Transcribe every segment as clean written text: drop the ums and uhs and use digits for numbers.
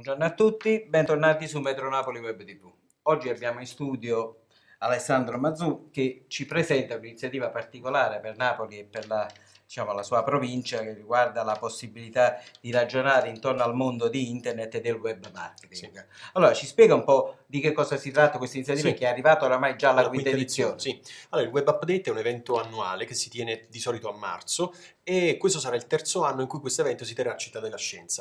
Buongiorno a tutti, bentornati su Metro Napoli Web TV. Oggi abbiamo in studio Alessandro Mazzù che ci presenta un'iniziativa particolare per Napoli e per la sua provincia, che riguarda la possibilità di ragionare intorno al mondo di internet e del web marketing. Sì. Allora, ci spiega un po' di che cosa si tratta questa iniziativa, Sì. che è arrivata oramai già alla quinta edizione. Sì. Allora, il Web Update è un evento annuale che si tiene di solito a marzo e questo sarà il terzo anno in cui questo evento si terrà a Città della Scienza.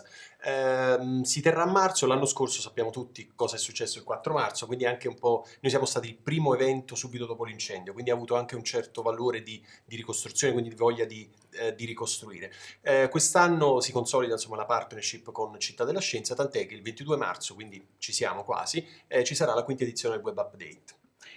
Si terrà a marzo, l'anno scorso sappiamo tutti cosa è successo il 4 marzo, quindi anche un po', noi siamo stati il primo evento subito dopo l'incendio, quindi ha avuto anche un certo valore di ricostruzione, quindi di voglia di ricostruire. Quest'anno si consolida insomma la partnership con Città della Scienza, tant'è che il 22 marzo, quindi ci siamo quasi, ci sarà la quinta edizione del Web Update.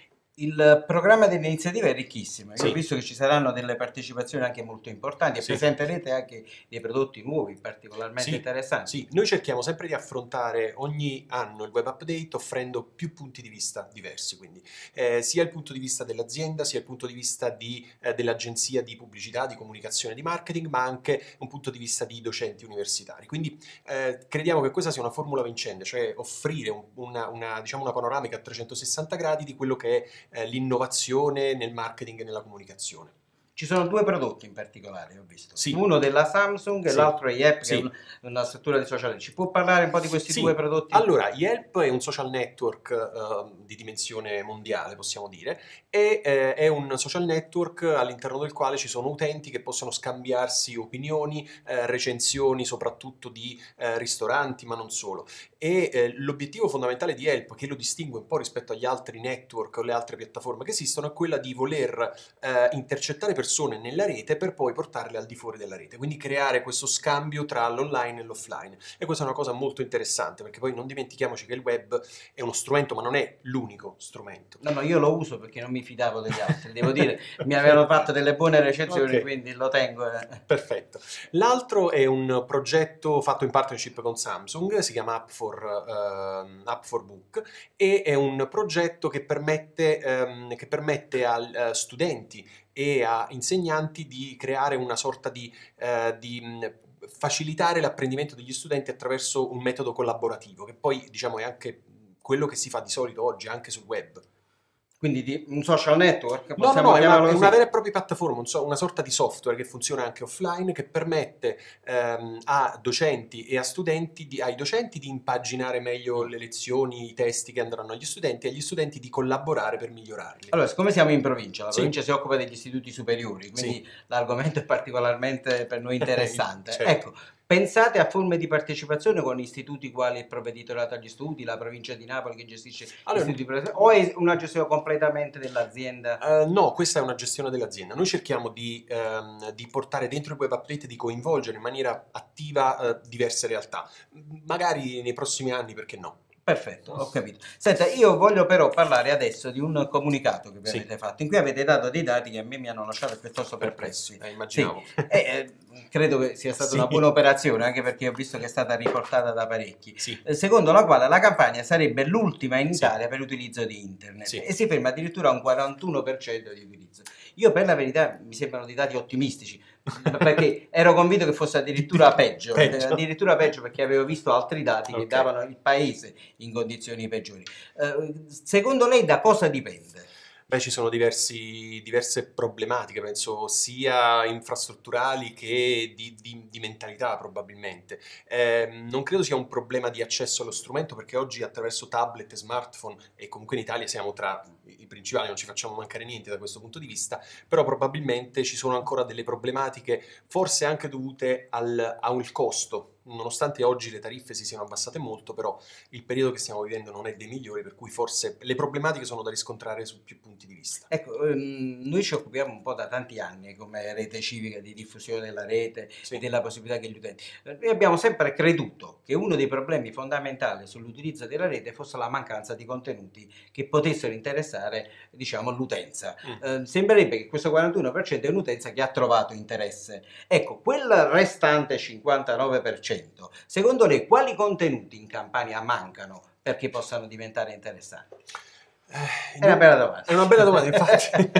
Il programma dell'iniziativa è ricchissimo. Io Sì. ho visto che ci saranno delle partecipazioni anche molto importanti e Sì. presenterete anche dei prodotti nuovi particolarmente interessanti. Sì, noi cerchiamo sempre di affrontare ogni anno il Web Update offrendo più punti di vista diversi, quindi sia il punto di vista dell'azienda, sia il punto di vista dell'agenzia di pubblicità, di comunicazione, di marketing, ma anche un punto di vista di docenti universitari. Quindi crediamo che questa sia una formula vincente, cioè offrire una panoramica a 360 gradi di quello che è l'innovazione nel marketing e nella comunicazione. Ci sono due prodotti in particolare, ho visto. Sì. Uno della Samsung e Sì. l'altro è Yelp, Sì. che è una struttura di social. Ci può parlare un po' di questi due prodotti? Allora, Yelp è un social network di dimensione mondiale, possiamo dire, e è un social network all'interno del quale ci sono utenti che possono scambiarsi opinioni, recensioni, soprattutto di ristoranti, ma non solo. E l'obiettivo fondamentale di Yelp, che lo distingue un po' rispetto agli altri network o le altre piattaforme che esistono, è quella di voler intercettare persone nella rete per poi portarle al di fuori della rete, quindi creare questo scambio tra l'online e l'offline. E questa è una cosa molto interessante, perché poi non dimentichiamoci che il web è uno strumento, ma non è l'unico strumento. No, io lo uso perché non mi fidavo degli altri, devo dire, mi avevano fatto delle buone recensioni, Okay. quindi lo tengo. Perfetto. L'altro è un progetto fatto in partnership con Samsung, si chiama App for Book, e è un progetto che permette a studenti e a insegnanti di creare una sorta di facilitare l'apprendimento degli studenti attraverso un metodo collaborativo, che poi diciamo è anche quello che si fa di solito oggi anche sul web. Quindi un social network? No, Possiamo è chiamarlo una così? vera e propria piattaforma, una sorta di software che funziona anche offline, che permette a docenti e a studenti, ai docenti di impaginare meglio le lezioni, i testi che andranno agli studenti, e agli studenti di collaborare per migliorarli. Allora, siccome siamo in provincia, la Sì. provincia si occupa degli istituti superiori, quindi Sì. l'argomento è particolarmente per noi interessante. Certo. Ecco, pensate a forme di partecipazione con istituti quali il Provveditorato agli Studi, la provincia di Napoli che gestisce Allora, istituti o è una gestione completamente dell'azienda? no, questa è una gestione dell'azienda. Noi cerchiamo di portare dentro il Web Update, di coinvolgere in maniera attiva diverse realtà. Magari nei prossimi anni, perché no? Perfetto, ho capito. Senta, io voglio però parlare adesso di un comunicato che vi avete fatto, in cui avete dato dei dati che a me mi hanno lasciato piuttosto perplessi. Immaginavo. Sì. Credo che sia stata una buona operazione, anche perché ho visto che è stata riportata da parecchi. Sì. Secondo la quale la campagna sarebbe l'ultima in Italia per l'utilizzo di internet e si ferma addirittura a un 41% di utilizzo. Io per la verità mi sembrano dei dati ottimistici, perché ero convinto che fosse addirittura peggio, addirittura peggio, perché avevo visto altri dati che davano il paese in condizioni peggiori. Secondo lei da cosa dipende? Beh, ci sono diverse problematiche, penso sia infrastrutturali che di mentalità probabilmente. Non credo sia un problema di accesso allo strumento, perché oggi attraverso tablet e smartphone, e comunque in Italia siamo tra i principali, non ci facciamo mancare niente da questo punto di vista, però probabilmente ci sono ancora delle problematiche, forse anche dovute al costo. Nonostante oggi le tariffe si siano abbassate molto, però il periodo che stiamo vivendo non è dei migliori, per cui forse le problematiche sono da riscontrare su più punti di vista. Ecco, noi ci occupiamo un po' da tanti anni come rete civica di diffusione della rete e della possibilità che gli utenti... Noi abbiamo sempre creduto che uno dei problemi fondamentali sull'utilizzo della rete fosse la mancanza di contenuti che potessero interessare, diciamo, l'utenza. Sembrerebbe che questo 41% è un'utenza che ha trovato interesse. Ecco, quel restante 59%, secondo lei quali contenuti in Campania mancano perché possano diventare interessanti? È una bella domanda. È una bella domanda, infatti.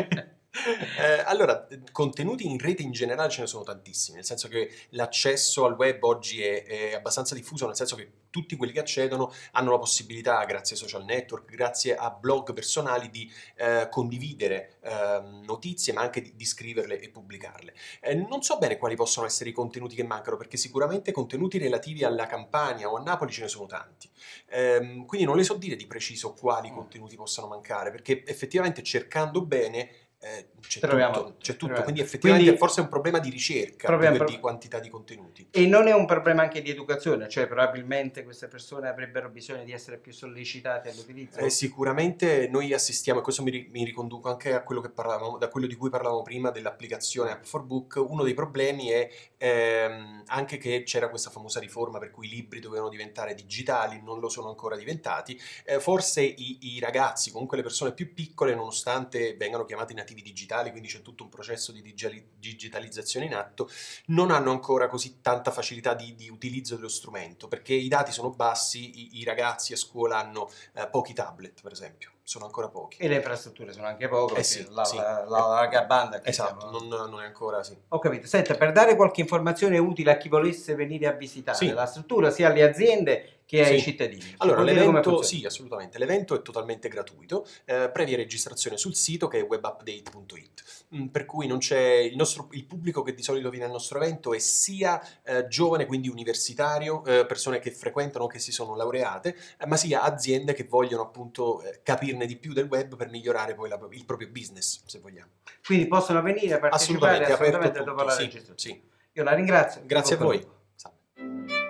Allora, contenuti in rete in generale ce ne sono tantissimi, nel senso che l'accesso al web oggi è abbastanza diffuso, nel senso che tutti quelli che accedono hanno la possibilità, grazie ai social network, grazie a blog personali, di condividere notizie, ma anche di scriverle e pubblicarle. Non so bene quali possono essere i contenuti che mancano, perché sicuramente contenuti relativi alla Campania o a Napoli ce ne sono tanti. Quindi non le so dire di preciso quali Mm. contenuti possano mancare, perché effettivamente cercando bene Troviamo tutto. c'è tutto, quindi effettivamente Quindi forse è un problema di ricerca più proprio un che di pro- quantità di contenuti. e non è un problema anche di educazione, cioè probabilmente queste persone avrebbero bisogno di essere più sollecitate all'utilizzo? Sicuramente noi assistiamo, e questo mi riconduco anche a quello che parlavamo, da quello di cui parlavamo prima dell'applicazione Mm. App4Book. Uno dei problemi è anche che c'era questa famosa riforma per cui i libri dovevano diventare digitali, non lo sono ancora diventati. Forse i ragazzi, comunque le persone più piccole, nonostante vengano chiamati nativi digitali, quindi c'è tutto un processo di digitalizzazione in atto, non hanno ancora così tanta facilità di utilizzo dello strumento, perché i dati sono bassi, i ragazzi a scuola hanno pochi tablet, per esempio, sono ancora pochi. E le infrastrutture sono anche poche Eh perché sì, la, sì, la, la larga banda che esatto, siamo... non è ancora, sì. Ho capito. Senta, per dare qualche informazione utile a chi volesse venire a visitare la Sì, struttura, sia alle aziende che ai sì. cittadini, ci Allora, può dire come l'evento, funziona? sì, assolutamente. L'evento è totalmente gratuito, previa registrazione sul sito che è webupdate.it. Per cui non c'è il pubblico che di solito viene al nostro evento è sia giovane, quindi universitario, persone che frequentano, che si sono laureate, ma sia aziende che vogliono appunto capirne di più del web per migliorare poi il proprio business, se vogliamo. Quindi possono venire a partecipare Assolutamente, è aperto a assolutamente dopo tutti, la sì, registrazione. sì. Io la ringrazio, in Grazie a bocca al voi. lupo. Salve.